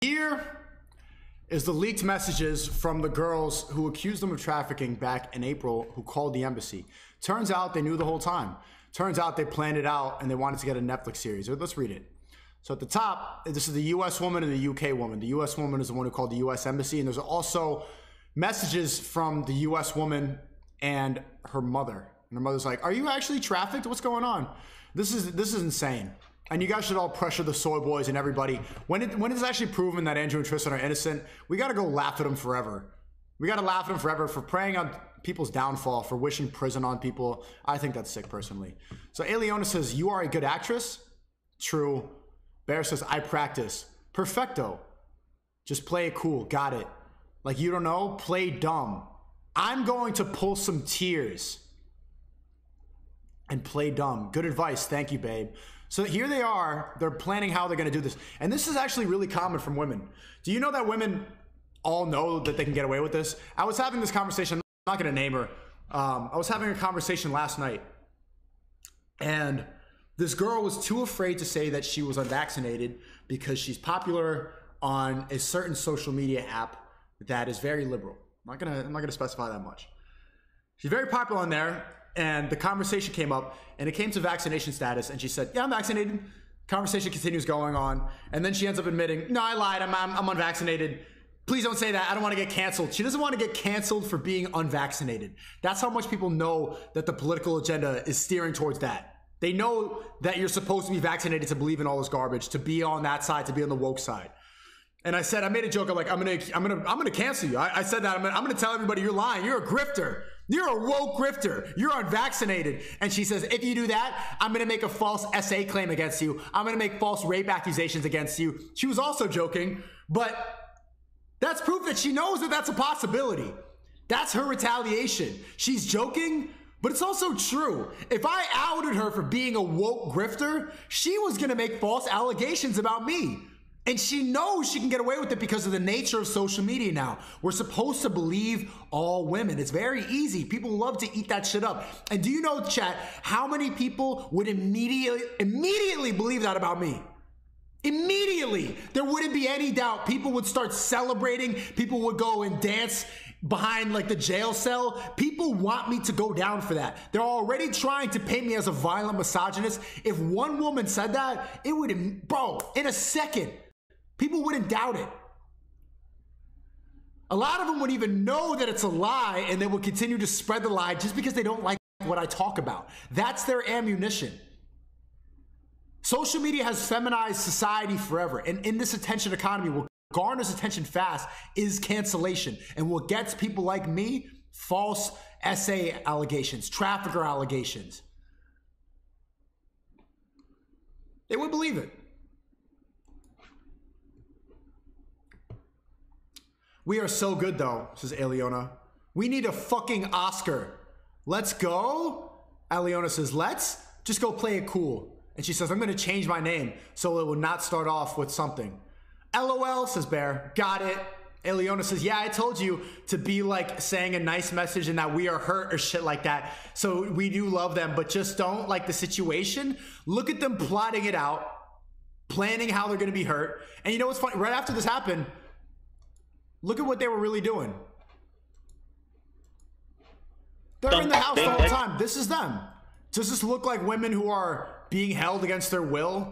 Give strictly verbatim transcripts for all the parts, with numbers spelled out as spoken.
Here is the leaked messages from the girls who accused them of trafficking back in April who called the embassy. Turns out they knew the whole time. Turns out they planned it out and they wanted to get a Netflix series. Let's read it. So at the top, this is the U S woman and the U K woman. The U S woman is the one who called the U S embassy, and there's also messages from the U S woman and her mother. And her mother's like, "Are you actually trafficked? What's going on?" This is this is insane. And you guys should all pressure the soy boys and everybody. When it when it's actually proven that Andrew and Tristan are innocent, we got to go laugh at them forever. We got to laugh at them forever for preying on people's downfall, for wishing prison on people. I think that's sick, personally. So Aliona says, "You are a good actress." True. Bear says, "I practice." Perfecto. Just play it cool. Got it. Like you don't know? Play dumb. I'm going to pull some tears and play dumb. Good advice. Thank you, babe. So here they are. They're planning how they're going to do this. And this is actually really common from women. Do you know that women all know that they can get away with this? I was having this conversation. I'm not going to name her. Um, I was having a conversation last night. And this girl was too afraid to say that she was unvaccinated because she's popular on a certain social media app that is very liberal. I'm not gonna, I'm not gonna specify that much. She's very popular on there, and the conversation came up, and it came to vaccination status, and she said, "Yeah, I'm vaccinated." Conversation continues going on, and then she ends up admitting, "No, I lied. I'm, I'm, I'm unvaccinated. Please don't say that. I don't want to get canceled." She doesn't want to get canceled for being unvaccinated. That's how much people know that the political agenda is steering towards that. They know that you're supposed to be vaccinated to believe in all this garbage, to be on that side, to be on the woke side. And I said, I made a joke. I'm like, I'm gonna, I'm gonna, I'm gonna cancel you. I, I said that. I'm gonna, I'm gonna tell everybody you're lying. You're a grifter. You're a woke grifter. You're unvaccinated. And she says, if you do that, I'm gonna make a false S A claim against you. I'm gonna make false rape accusations against you. She was also joking, but that's proof that she knows that that's a possibility. That's her retaliation. She's joking. But it's also true. If I outed her for being a woke grifter, she was going to make false allegations about me. And she knows she can get away with it because of the nature of social media now. We're supposed to believe all women. It's very easy. People love to eat that shit up. And do you know, chat, how many people would immediately, immediately believe that about me? Immediately. There wouldn't be any doubt. People would start celebrating. People would go and dance behind like the jail cell. People want me to go down for that. They're already trying to paint me as a violent misogynist. If one woman said that, it would, bro, in a second, people wouldn't doubt it. A lot of them would even know that it's a lie, and they will continue to spread the lie just because they don't like what I talk about. That's their ammunition. Social media has feminized society forever, and in this attention economy, what garners attention fast is cancellation. And what gets people like me, false S A allegations, trafficker allegations. They would believe it. We are so good though, says Aliona. We need a fucking Oscar. Let's go. Aliona says, let's just go play it cool. And she says, I'm going to change my name so it will not start off with something. LOL, says Bear. Got it. Aliona says, yeah, I told you to be like saying a nice message and that we are hurt or shit like that. So we do love them, but just don't like the situation. Look at them plotting it out, planning how they're going to be hurt. And you know what's funny? Right after this happened, look at what they were really doing. They're in the house the whole time. This is them. Does this look like women who are being held against their will?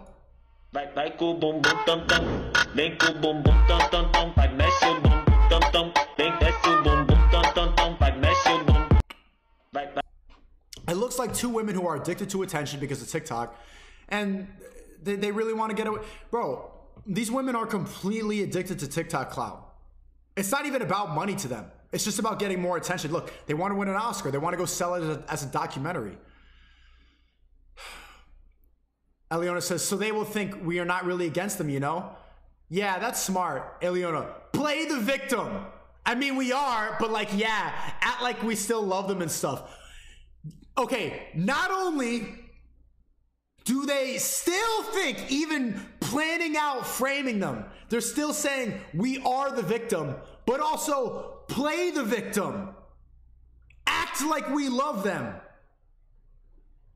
It looks like two women who are addicted to attention because of TikTok, and they, they really want to get away. Bro, these women are completely addicted to TikTok clout. It's not even about money to them. It's just about getting more attention. Look, they want to win an Oscar. They want to go sell it as a, as a documentary. Aliona says, so they will think we are not really against them, you know? Yeah, that's smart. Aliona, play the victim. I mean, we are, but like, yeah, act like we still love them and stuff. Okay, not only do they still think, even planning out framing them, they're still saying we are the victim, but also play the victim. Act like we love them.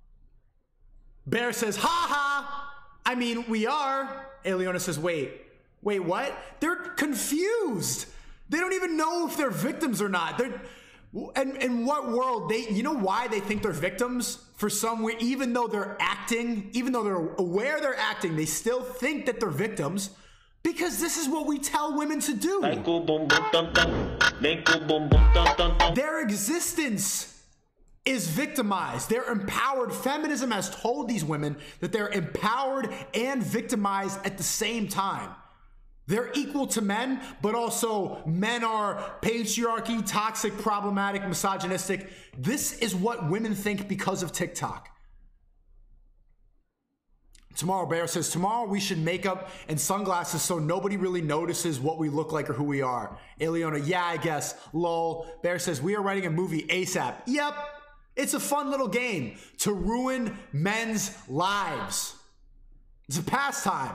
Bear says, ha ha. I mean, we are. Aliona says, wait, Wait, what? They're confused. They don't even know if they're victims or not. They're, and in what world, they, you know why they think they're victims? For some, even though they're acting, even though they're aware they're acting, they still think that they're victims because this is what we tell women to do. Their existence is victimized. They're empowered. Feminism has told these women that they're empowered and victimized at the same time. They're equal to men, but also men are patriarchy, toxic, problematic, misogynistic. This is what women think because of TikTok. Tomorrow Bear says, tomorrow we should make up and sunglasses so nobody really notices what we look like or who we are. Eliona, yeah, I guess. Lol. Bear says, we are writing a movie ASAP. Yep. It's a fun little game to ruin men's lives. It's a pastime.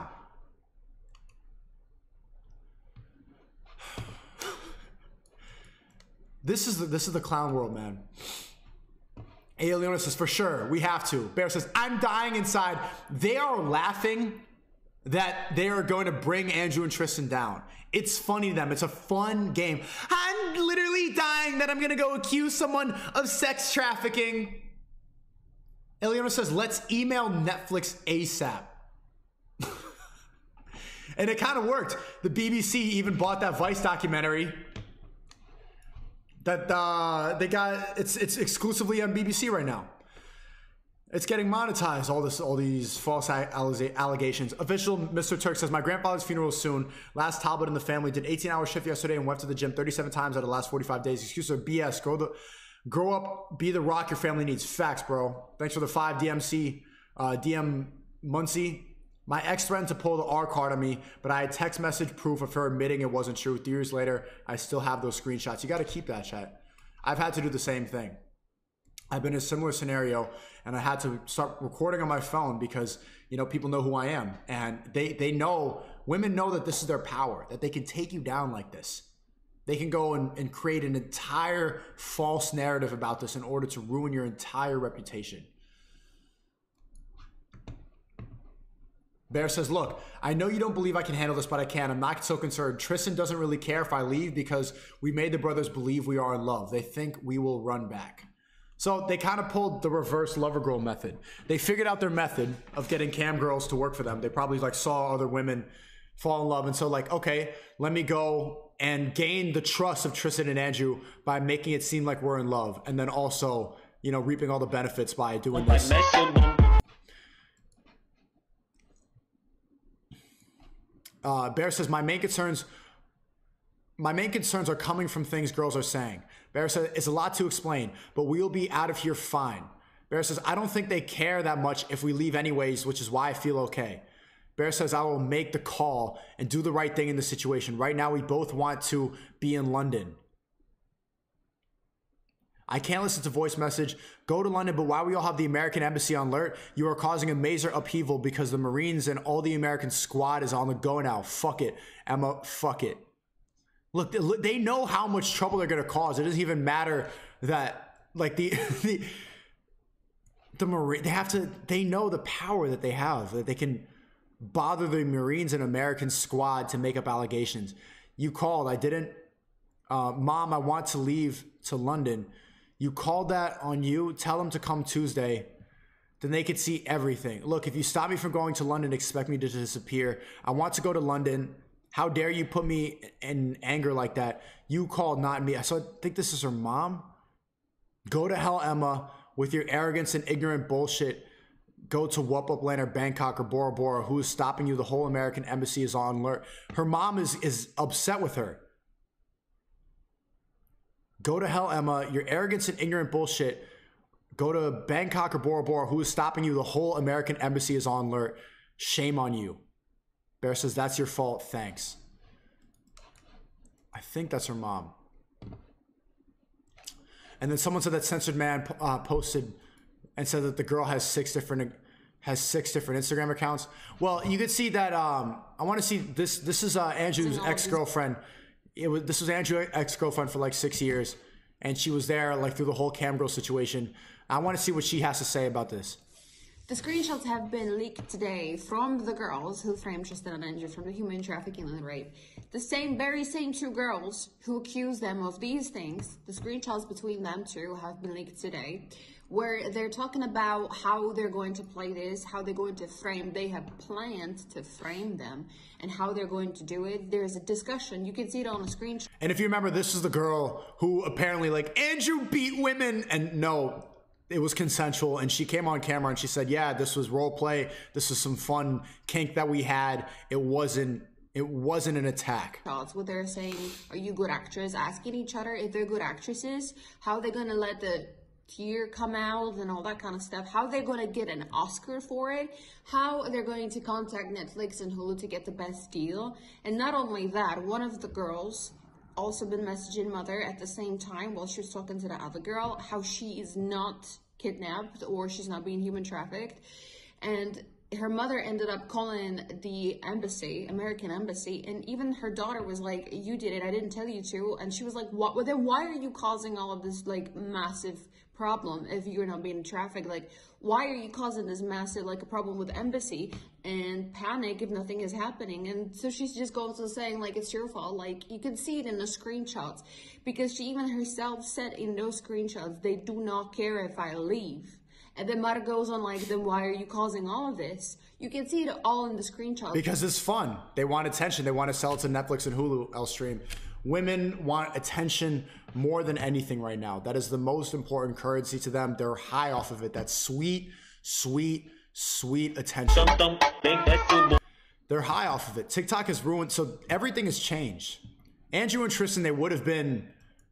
This is the, this is the clown world, man. Leona says, for sure, we have to. Bear says, I'm dying inside. They are laughing that they are going to bring Andrew and Tristan down. It's funny to them. It's a fun game. I'm literally dying that I'm going to go accuse someone of sex trafficking. Eliona says, let's email Netflix ASAP. And it kind of worked. The B B C even bought that Vice documentary. That uh, they got, it's it's exclusively on B B C right now. It's getting monetized, all this, all these false allegations. Official Mister Turk says, my grandfather's funeral is soon. Last Talbot in the family did eighteen hour shift yesterday and went to the gym thirty-seven times out of the last forty-five days. Excuses are B S. Grow, the, grow up, be the rock your family needs. Facts, bro. Thanks for the five D M C, uh, D M Muncie. My ex threatened to pull the R card on me, but I had text message proof of her admitting it wasn't true. Three years later, I still have those screenshots. You got to keep that, chat. I've had to do the same thing. I've been in a similar scenario, and I had to start recording on my phone because, you know, people know who I am. And they, they know, women know that this is their power, that they can take you down like this. They can go and, and create an entire false narrative about this in order to ruin your entire reputation. Bear says, look, I know you don't believe I can handle this, but I can. I'm not so concerned. Tristan doesn't really care if I leave because we made the brothers believe we are in love. They think we will run back. So they kind of pulled the reverse lover girl method. They figured out their method of getting cam girls to work for them. They probably like saw other women fall in love. And so like, okay, let me go and gain the trust of Tristan and Andrew by making it seem like we're in love. And then also, you know, reaping all the benefits by doing this. Uh, Bear says, my main concerns, my main concerns are coming from things girls are saying. Bear says, it's a lot to explain, but we'll be out of here fine. Bear says, I don't think they care that much if we leave anyways, which is why I feel okay. Bear says, I will make the call and do the right thing in the situation. Right now, we both want to be in London. I can't listen to voice message. Go to London, but while we all have the American embassy on alert, you are causing a major upheaval because the Marines and all the American squad is on the go now. Fuck it, Emma, fuck it. Look, they know how much trouble they're going to cause. It doesn't even matter that, like, the, the, the Marine, they have to, they know the power that they have, that they can bother the Marines and American squad to make up allegations. You called, I didn't, uh, Mom, I want to leave to London. You called that on you. Tell them to come Tuesday. Then they could see everything. Look, if you stop me from going to London, expect me to disappear. I want to go to London. How dare you put me in anger like that? You called, not me. So I think this is her mom. Go to hell, Emma, with your arrogance and ignorant bullshit. Go to Whoop Up Land or Bangkok or Bora Bora. Who is stopping you? The whole American embassy is on alert. Her mom is, is upset with her. Go to hell, Emma. Your arrogance and ignorant bullshit. Go to Bangkok or Bora Bora. Who is stopping you? The whole American embassy is on alert. Shame on you. Bear says, that's your fault. Thanks. I think that's her mom. And then someone said that Censored Man uh, posted and said that the girl has six different has six different Instagram accounts. Well, you could see that. Um, I want to see this. This is uh, Andrew's ex-girlfriend. It was this was Andrew's ex-girlfriend for like six years, and she was there like through the whole cam girl situation. I want to see what she has to say about this. The screenshots have been leaked today from the girls who framed Tristan and Andrew from the human trafficking and rape. The same, very same two girls who accused them of these things, the screenshots between them two have been leaked today, where they're talking about how they're going to play this, how they're going to frame, they have planned to frame them, and how they're going to do it. There's a discussion. You can see it on a screenshot. And if you remember, this is the girl who apparently, like, Andrew beat women, and no, it was consensual, and she came on camera and she said, yeah, this was role play. This was some fun kink that we had. It wasn't, it wasn't an attack. Where they're saying, are you good actors? Asking each other if they're good actresses, how they're going to let the tear come out and all that kind of stuff, how they're going to get an Oscar for it, how they're going to contact Netflix and Hulu to get the best deal. And not only that, one of the girls also been messaging Mother at the same time while she was talking to the other girl, how she is not kidnapped or she's not being human trafficked. And her mother ended up calling the embassy, American embassy, and even her daughter was like, you did it, I didn't tell you to. And she was like, what? Well, then why are you causing all of this like massive problem if you're not being trafficked? Like, why are you causing this massive like a problem with the embassy and panic if nothing is happening? And so she's just goes to saying like it's your fault. Like, you can see it in the screenshots, because she even herself said in those screenshots, they do not care if I leave. And then Mara goes on like, then why are you causing all of this? You can see it all in the screenshots. Because it's fun. They want attention. They want to sell it to Netflix and Hulu, L-Stream. Women want attention more than anything right now. That is the most important currency to them. They're high off of it. That sweet, sweet, sweet attention. They're high off of it. TikTok has ruined, so everything has changed. Andrew and Tristan, they would have been,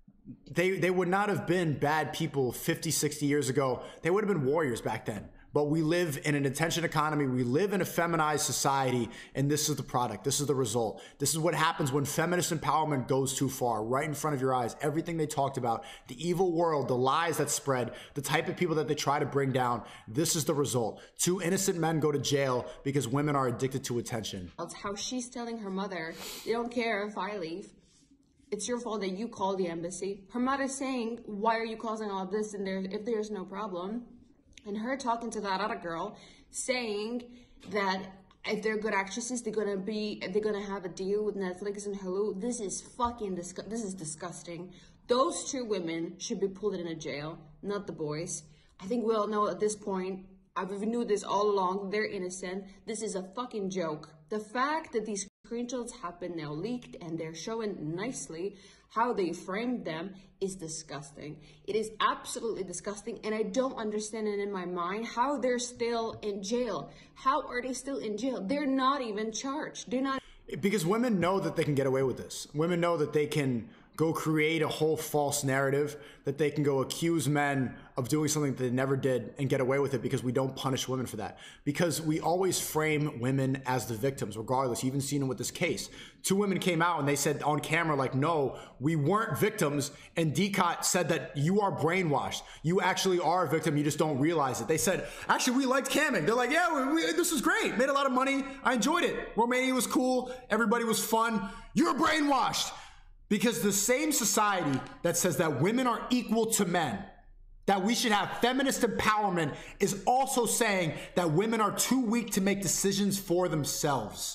they, they would not have been bad people fifty, sixty years ago. They would have been warriors back then. But we live in an attention economy. We live in a feminized society, and this is the product. This is the result. This is what happens when feminist empowerment goes too far, right in front of your eyes. Everything they talked about, the evil world, the lies that spread, the type of people that they try to bring down, this is the result. Two innocent men go to jail because women are addicted to attention. That's how she's telling her mother, they don't care if I leave. It's your fault that you call the embassy. Her mother's saying, why are you causing all of this and there, if there's no problem? And her talking to that other girl, saying that if they're good actresses, they're gonna be, they're gonna have a deal with Netflix and Hulu. This is fucking disgusting. This is disgusting. Those two women should be pulled in a jail, not the boys. I think we all know at this point, I've knew this all along, they're innocent. This is a fucking joke. The fact that these screenshots have been now leaked and they're showing nicely how they framed them is disgusting. It is absolutely disgusting, and I don't understand it in my mind how they're still in jail. How are they still in jail? They're not even charged. They're not. Because women know that they can get away with this. Women know that they can go create a whole false narrative, that they can go accuse men of doing something that they never did and get away with it, because we don't punish women for that. Because we always frame women as the victims, regardless. You've even seen it with this case. Two women came out and they said on camera, like, no, we weren't victims. And D C O T said that you are brainwashed. You actually are a victim. You just don't realize it. They said, actually, we liked camming. They're like, yeah, we, we, this was great. Made a lot of money. I enjoyed it. Romania was cool. Everybody was fun. You're brainwashed. Because the same society that says that women are equal to men, that we should have feminist empowerment, is also saying that women are too weak to make decisions for themselves.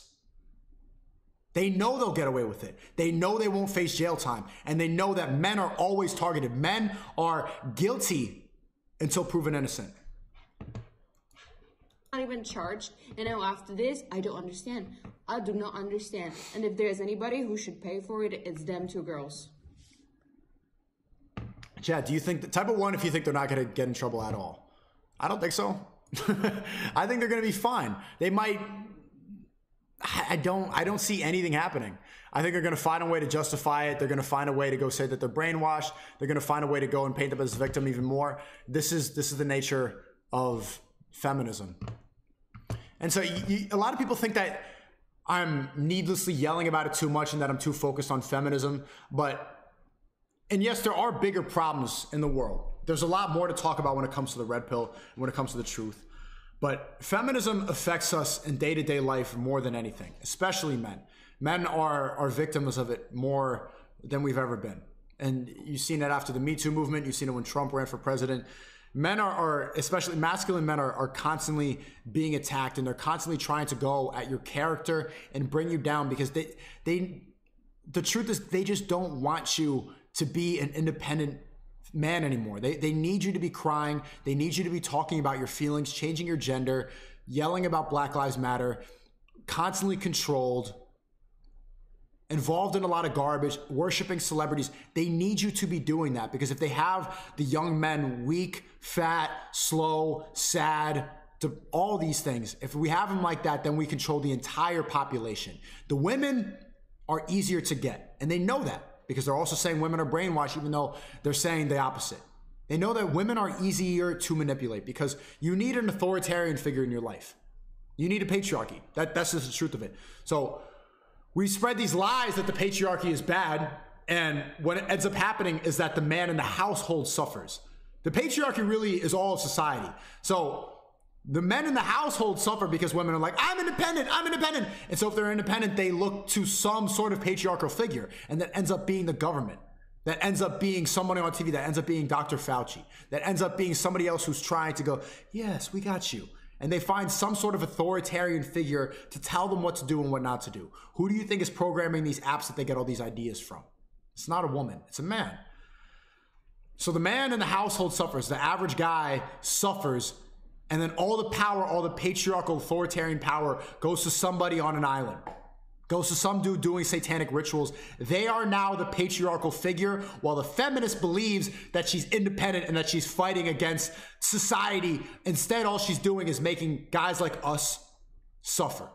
They know they'll get away with it. They know they won't face jail time. And they know that men are always targeted. Men are guilty until proven innocent. Not even charged, and now after this, I don't understand. I do not understand. And if there's anybody who should pay for it, it's them two girls. Chad, do you think that type of one, if you think they're not going to get in trouble at all? I don't think so. I think they're going to be fine. They might. I don't. I don't see anything happening. I think they're going to find a way to justify it. They're going to find a way to go say that they're brainwashed. They're going to find a way to go and paint them as a victim even more. This is this is the nature of feminism. And so you, you, a lot of people think that I'm needlessly yelling about it too much and that I'm too focused on feminism. But, and yes, there are bigger problems in the world. There's a lot more to talk about when it comes to the red pill and when it comes to the truth. But feminism affects us in day-to-day life more than anything, especially men. Men are, are victims of it more than we've ever been. And you've seen that after the Me Too movement. You've seen it when Trump ran for president. Men are, are especially masculine men, are, are constantly being attacked, and they're constantly trying to go at your character and bring you down because they, they, the truth is they just don't want you to be an independent man anymore. They, they need you to be crying. They need you to be talking about your feelings, changing your gender, yelling about Black Lives Matter, constantly controlled, involved in a lot of garbage, worshiping celebrities. They need you to be doing that because if they have the young men weak, fat, slow, sad, to all these things, if we have them like that, then we control the entire population. The women are easier to get, and they know that because they're also saying women are brainwashed, even though they're saying the opposite. They know that women are easier to manipulate because you need an authoritarian figure in your life. You need a patriarchy. That, that's just the truth of it. So we spread these lies that the patriarchy is bad, and what ends up happening is that the man in the household suffers. The patriarchy really is all of society. So the men in the household suffer because women are like, I'm independent, I'm independent. And so if they're independent, they look to some sort of patriarchal figure, and that ends up being the government. That ends up being someone on T V, that ends up being Doctor Fauci, that ends up being somebody else who's trying to go, yes, we got you. And they find some sort of authoritarian figure to tell them what to do and what not to do. Who do you think is programming these apps that they get all these ideas from? It's not a woman, it's a man. So the man in the household suffers, the average guy suffers, and then all the power, all the patriarchal authoritarian power goes to somebody on an island. Goes to some dude doing satanic rituals. They are now the patriarchal figure, while the feminist believes that she's independent and that she's fighting against society. Instead, all she's doing is making guys like us suffer.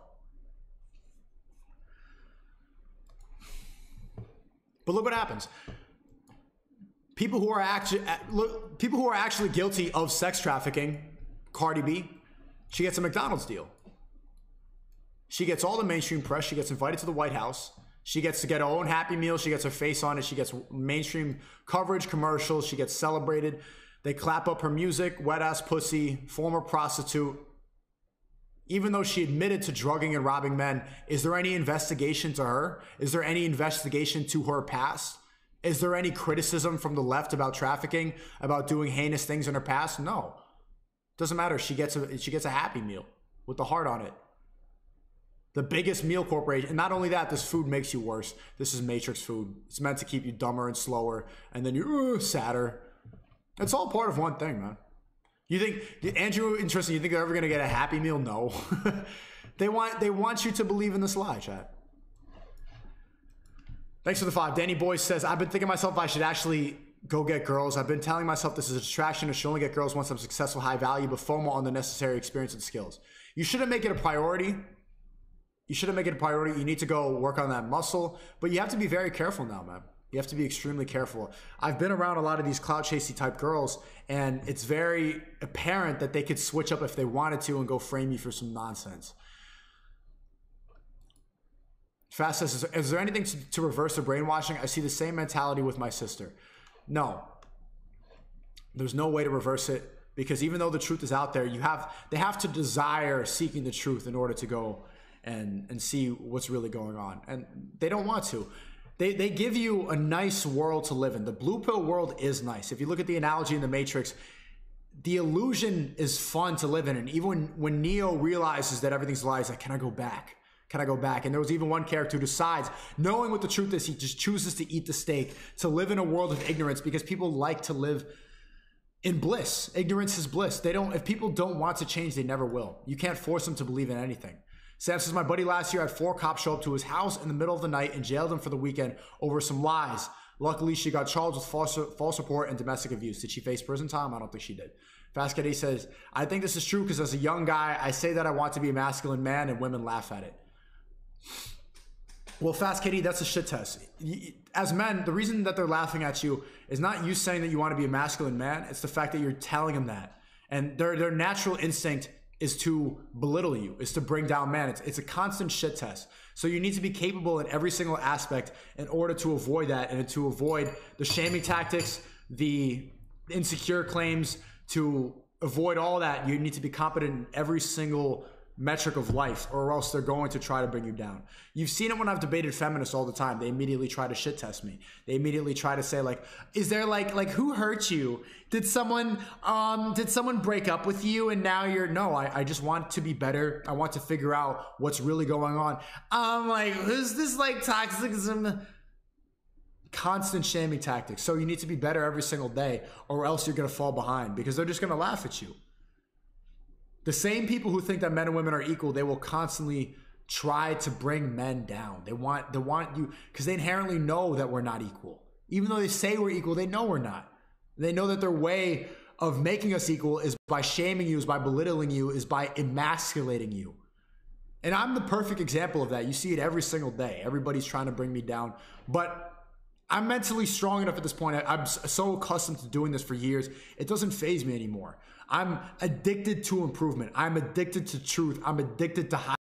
But look what happens. People who are actually look, people who are actually guilty of sex trafficking, Cardi B, she gets a McDonald's deal. She gets all the mainstream press. She gets invited to the White House. She gets to get her own Happy Meal. She gets her face on it. She gets mainstream coverage, commercials. She gets celebrated. They clap up her music, wet ass pussy, former prostitute. Even though she admitted to drugging and robbing men, is there any investigation to her? Is there any investigation to her past? Is there any criticism from the left about trafficking, about doing heinous things in her past? No. Doesn't matter. She gets a, she gets a Happy Meal with the heart on it. The biggest meal corporation. And not only that, this food makes you worse. This is Matrix food. It's meant to keep you dumber and slower. And then you're uh, sadder. It's all part of one thing, man. You think, Andrew, interesting, you think they're ever going to get a Happy Meal? No. they want they want you to believe in this lie, chat. Thanks for the five. Danny Boyce says, I've been thinking to myself I should actually go get girls. I've been telling myself this is a distraction. I should only get girls once I'm successful, high value, but FOMO on the necessary experience and skills. You shouldn't make it a priority. You shouldn't make it a priority. You need to go work on that muscle, but you have to be very careful now, man. You have to be extremely careful. I've been around a lot of these clout chasey type girls, and it's very apparent that they could switch up if they wanted to and go frame you for some nonsense. Fast says, is, is there anything to, to reverse the brainwashing? I see the same mentality with my sister. No. There's no way to reverse it, because even though the truth is out there, you have they have to desire seeking the truth in order to go and and see what's really going on, and they don't want to. They they give you a nice world to live in. The blue pill world is nice. If you look at the analogy in the Matrix, the illusion is fun to live in. And even when, when Neo realizes that everything's lies, like, can I go back? Can I go back? And there was even one character who decides, knowing what the truth is, he just chooses to eat the steak, to live in a world of ignorance, because people like to live in bliss. Ignorance is bliss. They don't. If people don't want to change, they never will. You can't force them to believe in anything. Sam says, my buddy last year had four cops show up to his house in the middle of the night and jailed him for the weekend over some lies. Luckily, she got charged with false, false report and domestic abuse. Did she face prison time? I don't think she did. Fast Kitty says, I think this is true because as a young guy, I say that I want to be a masculine man and women laugh at it. Well, Fast Kitty, that's a shit test. As men, the reason that they're laughing at you is not you saying that you want to be a masculine man. It's the fact that you're telling them that. And their, their natural instinct is to belittle you, is to bring down man. It's, it's a constant shit test. So you need to be capable in every single aspect in order to avoid that, and to avoid the shaming tactics, the insecure claims. To avoid all that, you need to be competent in every single metric of life, or else they're going to try to bring you down. You've seen it when I've debated feminists all the time. They immediately try to shit test me. They immediately try to say like, is there like, like who hurt you? Did someone, um, did someone break up with you and now you're, no, I, I just want to be better. I want to figure out what's really going on. I'm like, is this like toxicism? Constant shaming tactics. So you need to be better every single day, or else you're going to fall behind, because they're just going to laugh at you. The same people who think that men and women are equal, they will constantly try to bring men down. They want, they want you, because they inherently know that we're not equal. Even though they say we're equal, they know we're not. They know that their way of making us equal is by shaming you, is by belittling you, is by emasculating you. And I'm the perfect example of that. You see it every single day. Everybody's trying to bring me down. But I'm mentally strong enough at this point. I, I'm so accustomed to doing this for years. It doesn't faze me anymore. I'm addicted to improvement. I'm addicted to truth. I'm addicted to high